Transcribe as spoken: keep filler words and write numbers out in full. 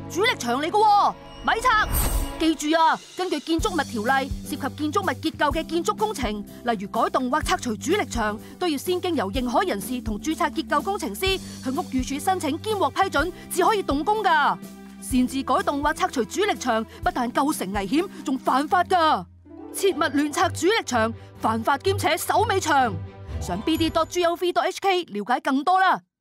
主力牆嚟㗎，咪拆！記住啊，根據建築物條例，涉及建築物結構嘅建築工程，例如改動或拆除主力牆，都要先經由認可人士同註冊結構工程師向屋宇署申請兼獲批准，至可以動工㗎。擅自改動或拆除主力牆，不但構成危險，仲犯法㗎。切勿亂拆主力牆，犯法兼且手尾長。上 b d dot gov dot h k 了解更多啦。